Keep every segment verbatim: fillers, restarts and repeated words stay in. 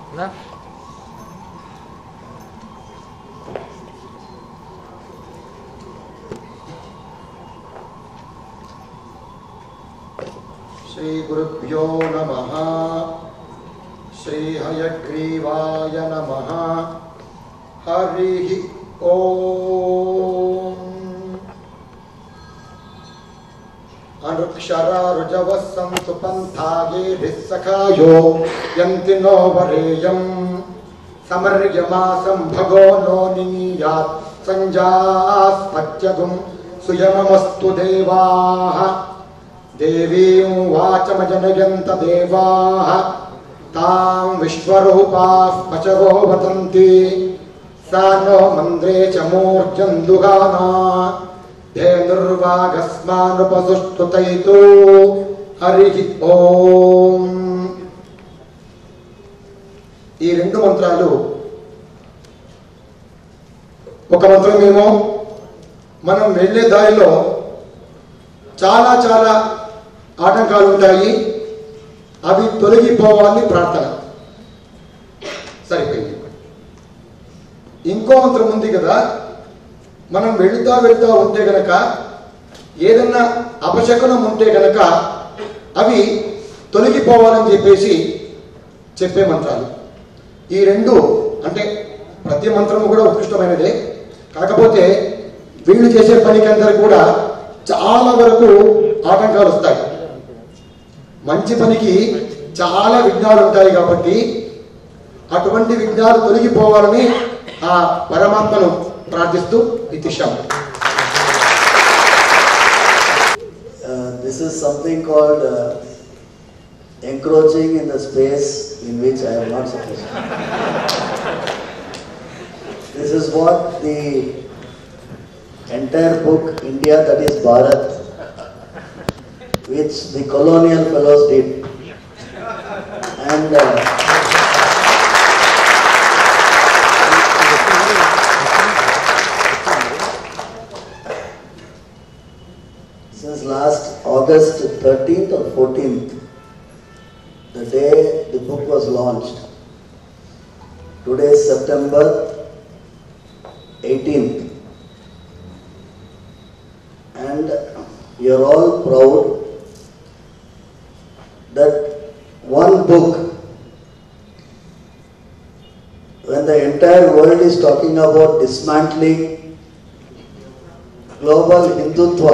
ना श्री गुरुभ्यो नमः। श्री हयग्रीवाय नमः। हरि ओम। अनुक्षरारुजवः सन्तु पन्थाये सखायो यन्ति नो वरेयम् समर्यमासं भगो नो निमीयात् संजास्पत्यगुं सुयममस्तु देवाः। देवीं वाचमजनयन्त देवाः तां विश्वरूपाः पचवो वदन्ति सा नो मन्द्रे च मूर्जन्दुगाना धेनुर्वागस्मानुपसुष्टुतैतो हरि ओम। ఈ రెండు మంత్రాలు ఒక మంత్రమేమో మనం వెళ్ళే దారిలో చాలా చాలా ఆటంకాలు ఉంటాయి, అవి తొలగిపోవాలని ప్రార్థన. సరిపోయింది. ఇంకో మంత్రం ఉంది కదా, మనం వెళుతా వెళ్తా ఉంటే గనక ఏదన్నా అపశకునం ఉంటే గనక అవి తొలగిపోవాలని చెప్పేసి చెప్పే మంత్రాలు. ఈ రెండు అంటే ప్రతి మంత్రము కూడా ఉత్కృష్టమైనదే, కాకపోతే వీళ్ళు చేసే పనికి అందరూ కూడా చాలా వరకు ఆటంకాలు వస్తాయి. మంచి పనికి చాలా విఘ్నాలు ఉంటాయి కాబట్టి అటువంటి విఘ్నాలు తొలగిపోవాలని ఆ పరమాత్మను ప్రార్థిస్తూ ఇతిషం. This is something called uh, encroaching in the space in which I am not supposed to. This is what the entire book India, that is Bharat, which the colonial fellows did, and uh, since last August thirteenth or fourteenth, the day the book was launched, today is September eighteenth, and we are all proud that one book, when the entire world is talking about dismantling global Hindutva,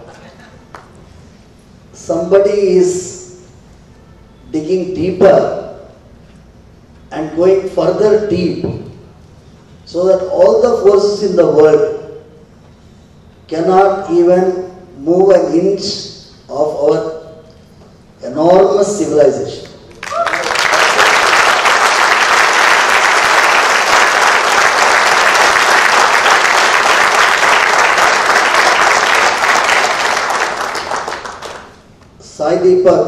somebody is digging deeper and going further deep so that all the forces in the world cannot even move an inch of our enormous civilization. Sai Deepak,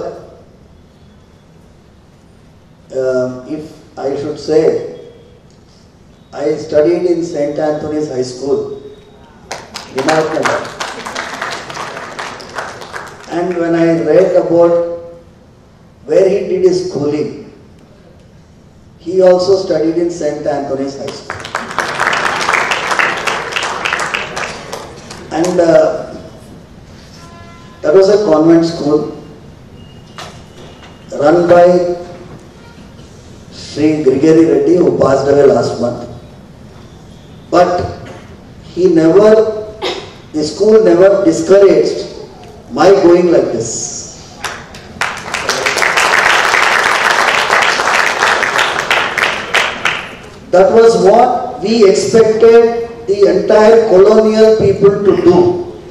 uh, if I should say, I studied in Saint Anthony's High School, Vinayaknagar. And when I read about where he did his schooling, he also studied in Saint Anthony's High School. And uh, that was a convent school run by Sri Grigari Reddy, who passed away last month. But he never, the school never discouraged my going like this. That was what we expected the entire colonial people to do.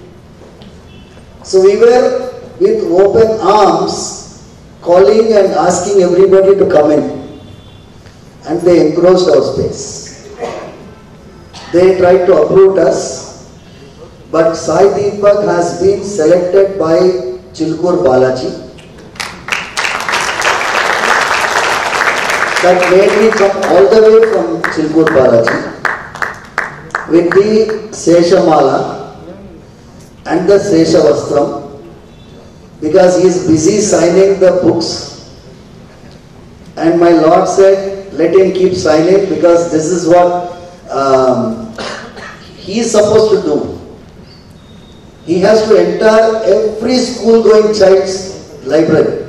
So we were with open arms calling and asking everybody to come in, and they encroached our space. They tried to uproot us, but Sai Deepak has been selected by Chilkur Balaji. That made me come all the way from Chilkur Balaji with the Seshamala and the Seshavastram, because he is busy signing the books and my Lord said, let him keep silent because this is what um, he is supposed to do. He has to enter every school going child's library.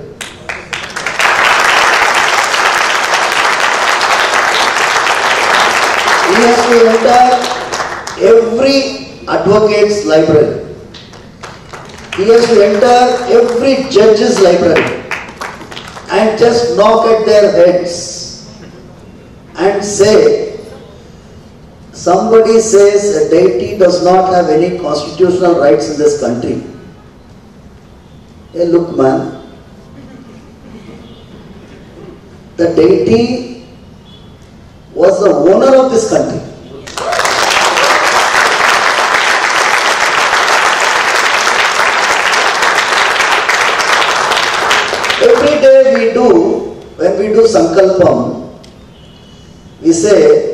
He has to enter every advocate's library. He has to enter every judge's library and just knock at their heads and say, somebody says a deity does not have any constitutional rights in this country. Hey, look man, the deity was the owner of this country. Every day we do, when we do Sankalpam, we say,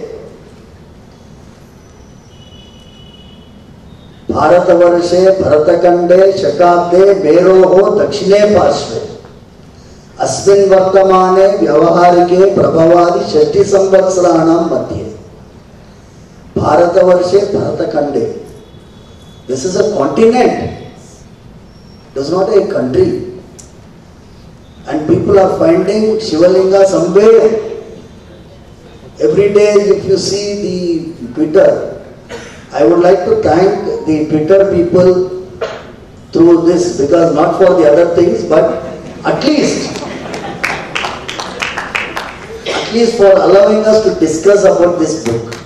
Bharatavarse Bharatakande Shakabde Meroho Dakshine Parshve Asmin Vartamane Vyavaharike Prabhavadi Shashti Samvatsranam Madhye. Bharatavarse Bharatakande. This is a continent. It is not a country. And people are finding Shivalinga somewhere. Every day if you see the Twitter, I would like to thank the Twitter people through this, because not for the other things, but at least, at least for allowing us to discuss about this book.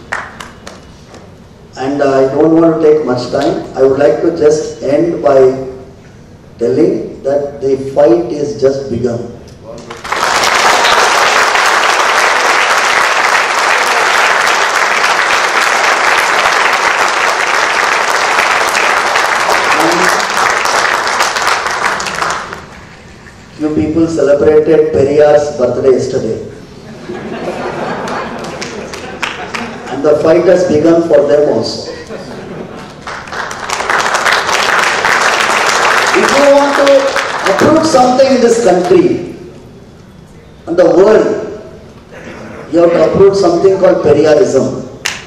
And I don't want to take much time. I would like to just end by telling that the fight is just begun. You people celebrated Periyar's birthday yesterday. And the fight has begun for them also. If you want to uproot something in this country and the world, you have to uproot something called Periyarism.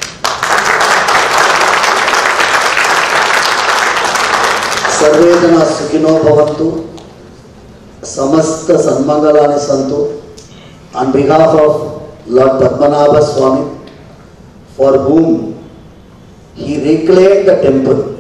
Sarve jana sukhino bhavantu. Samasta Sanmangalani Santu, on behalf of Lord Padmanabha Swami, for whom he reclaimed the temple.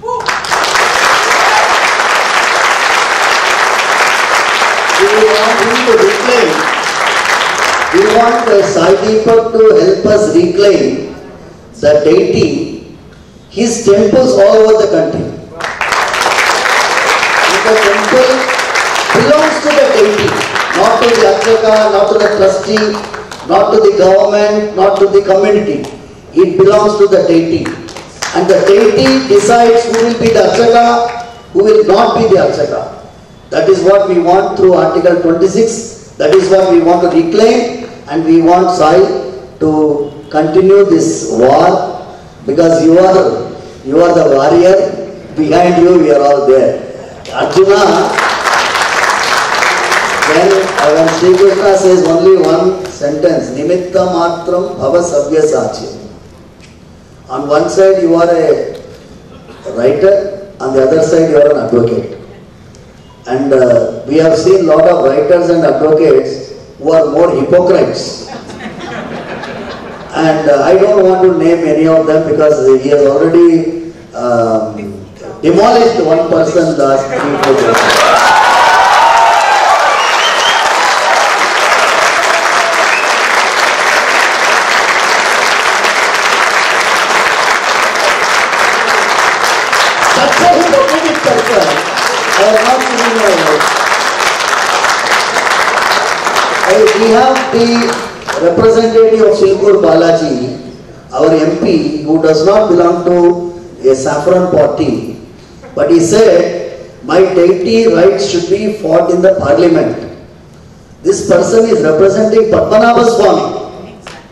We want him to reclaim. We want the Sai Deepak to help us reclaim the deity, his temples all over the country. And the temple belongs to the deity, not to the Archaka, not to the trustee, not to the government, not to the community. It belongs to the deity. And the deity decides who will be the Archaka, who will not be the Archaka. That is what we want through Article twenty-six. That is what we want to reclaim, and we want Sai to continue this war, because you are, you are the warrior. Behind you, we are all there. Arjuna, When, uh, when Sri Krishna says only one sentence, Nimitta Matram Bhava Savya Sachi. On one side you are a writer, on the other side you are an advocate. And uh, we have seen a lot of writers and advocates who are more hypocrites. And uh, I don't want to name any of them because he has already um, demolished one person last three, four days. We have the representative of Silkur Balaji, our M P, who does not belong to a saffron party, but he said, my deity rights should be fought in the parliament. This person is representing Padmanabha Swami.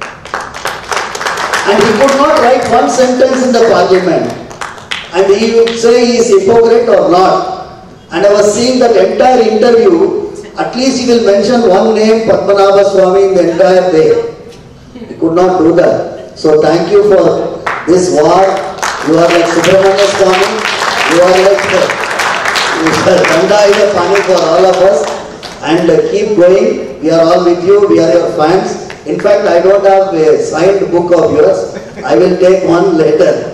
And he could not write one sentence in the parliament. And he would say he is hypocrite or not. And I was seeing that entire interview, at least he will mention one name, Padmanabha Swami, in the entire day. He could not do that. So thank you for this war. You are like Subramanya Swami. You are like Ganga is a Pani for all of us. And uh, keep going. We are all with you. We are your fans. In fact, I don't have a signed book of yours. I will take one later.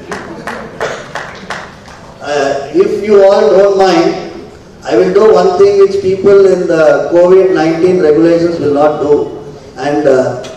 Uh, if you all don't mind, I will do one thing which people in the COVID nineteen regulations will not do. And uh,